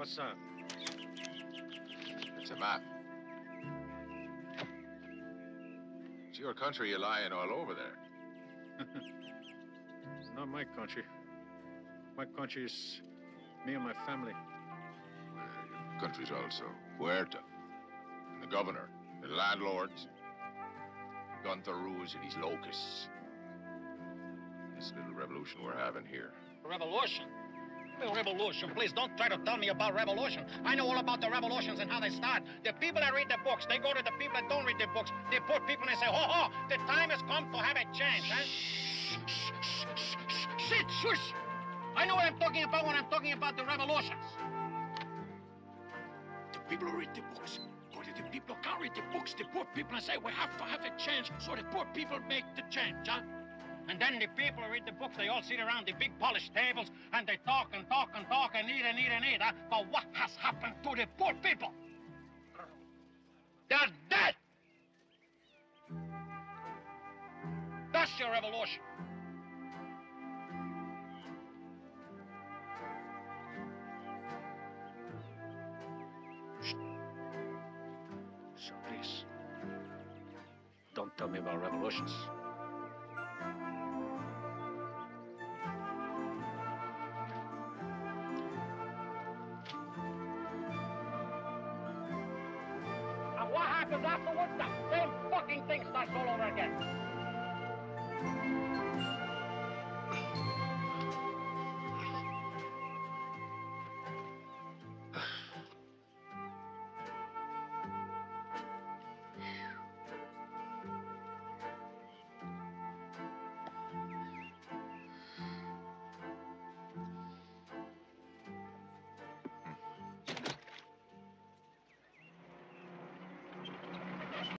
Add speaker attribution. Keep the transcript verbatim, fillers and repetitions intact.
Speaker 1: What's up?
Speaker 2: It's a map. It's your country you're lying all over there.
Speaker 1: It's not my country. My country is me and my family.
Speaker 2: Well, your country's also Huerta. And the governor, the landlords, Gunther Ruse and his locusts. This little revolution we're having here.
Speaker 3: Revolution? Well, revolution, please don't try to tell me about revolution. I know all about the revolutions and how they start. The people that read the books, they go to the people that don't read the books. They poor people and they say, ho ho, the time has come to have a change, huh? Shit, shush! I know what I'm talking about when I'm talking about the revolutions. The people who read the books go to the people who can't read the books, the poor people, and say, we have to have a change, so the poor people make the change, huh? And then the people who read the books, they all sit around the big polished tables, and they talk and talk and talk and eat and eat and eat, huh? But what has happened to the poor people? They're dead! That's your revolution. So please, don't tell me about revolutions. And what happens afterwards? The same fucking thing starts all over again.